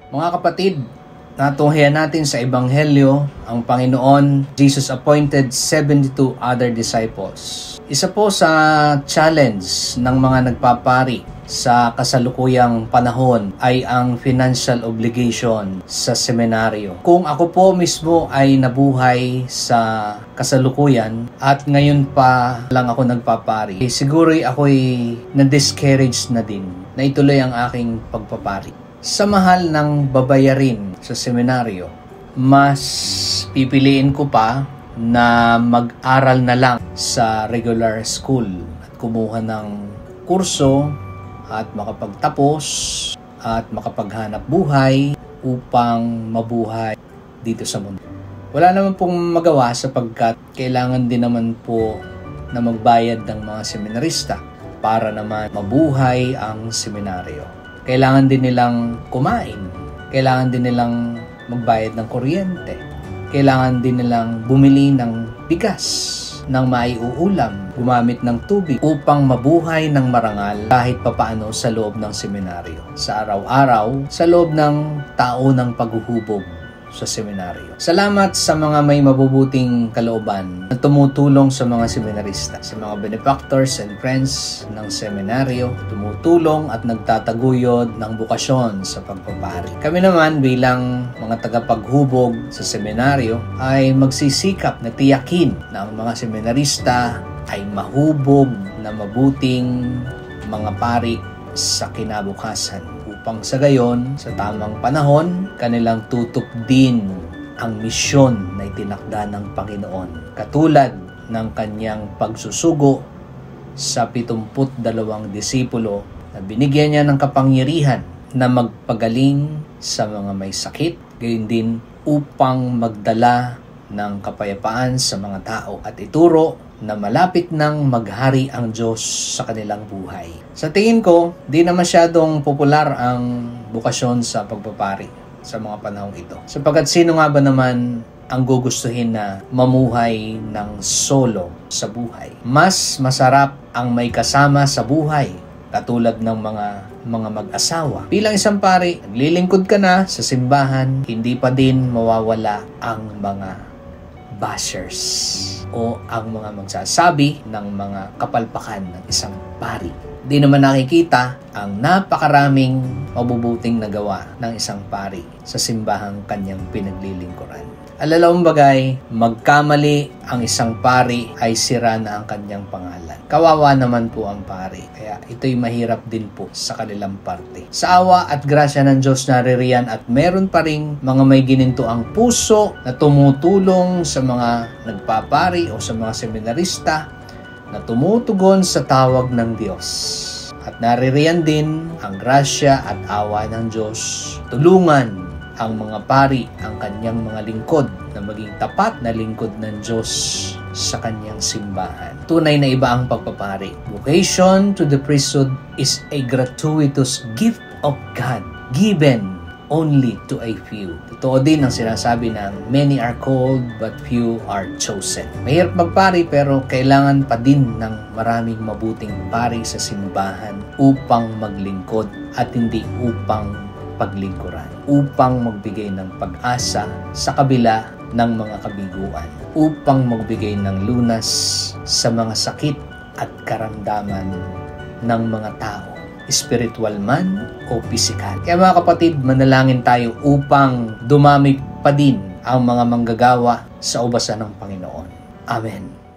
Mga kapatid, natunghayan natin sa Ebanghelyo, ang Panginoon, Jesus appointed 72 other disciples. Isa po sa challenge ng mga nagpapari sa kasalukuyang panahon ay ang financial obligation sa seminaryo. Kung ako po mismo ay nabuhay sa kasalukuyan at ngayon pa lang ako nagpapari, siguro ako'y na-discourage na din na ituloy ang aking pagpapari. Sa mahal ng babayarin sa seminaryo, mas pipiliin ko pa na mag-aral na lang sa regular school at kumuha ng kurso at makapagtapos at makapaghanap buhay upang mabuhay dito sa mundo. Wala naman pong magawa sapagkat kailangan din naman po na magbayad ng mga seminarista para naman mabuhay ang seminaryo. Kailangan din nilang kumain, kailangan din nilang magbayad ng kuryente, kailangan din nilang bumili ng bigas, ng maiuulam, gumamit ng tubig upang mabuhay ng marangal kahit papaano sa loob ng seminaryo. Sa araw-araw, sa loob ng taonang paghuhubog sa seminaryo. Salamat sa mga may mabubuting kalooban na tumutulong sa mga seminarista, sa mga benefactors and friends ng seminaryo, tumutulong at nagtataguyod ng bukasyon sa pagpapari. Kami naman bilang mga tagapaghubog sa seminaryo ay magsisikap na tiyakin na ang mga seminarista ay mahubog na mabuting mga pari sa kinabukasan. Upang sa gayon, sa tamang panahon, kanilang tutup din ang misyon na itinakda ng Panginoon. Katulad ng kanyang pagsusugo sa 72 disipulo na binigyan niya ng kapangyarihan na magpagaling sa mga may sakit, gayon din upang magdala ng kapayapaan sa mga tao at ituro na malapit nang maghari ang Diyos sa kanilang buhay. Sa tingin ko, di na masyadong popular ang bukasyon sa pagpapari sa mga panahong ito. Sapagkat sino nga ba naman ang gugustuhin na mamuhay ng solo sa buhay? Mas masarap ang may kasama sa buhay, katulad ng mga mag-asawa. Bilang isang pari, naglilingkod ka na sa simbahan, hindi pa din mawawala ang mga bashers o ang mga magsasabi ng mga kapalpakan ng isang pari. Di naman nakikita ang napakaraming mabubuting nagawa ng isang pari sa simbahang kanyang pinaglilingkuran. Alalawang bagay, magkamali ang isang pari ay sira na ang kanyang pangalan. Kawawa naman po ang pari. Kaya ito'y mahirap din po sa kanilang parte. Sa awa at grasya ng Diyos naririyan at meron pa ring mga may gininto ang puso na tumutulong sa mga nagpapari o sa mga seminarista na tumutugon sa tawag ng Diyos. At naririyan din ang grasya at awa ng Diyos. Tulungan ang mga pari, ang kanyang mga lingkod na maging tapat na lingkod ng Diyos sa kanyang simbahan. Tunay na iba ang pagpapari. Vocation to the priesthood is a gratuitous gift of God given only to a few. Totoo din ang sinasabi ng many are called but few are chosen. Mahirap magpari pero kailangan pa din ng maraming mabuting pari sa simbahan upang maglingkod at hindi upang paglingkuran, upang magbigay ng pag-asa sa kabila ng mga kabiguan, upang magbigay ng lunas sa mga sakit at karamdaman ng mga tao, spiritual man o pisikal. Kaya mga kapatid, manalangin tayo upang dumami pa din ang mga manggagawa sa ubasan ng Panginoon. Amen.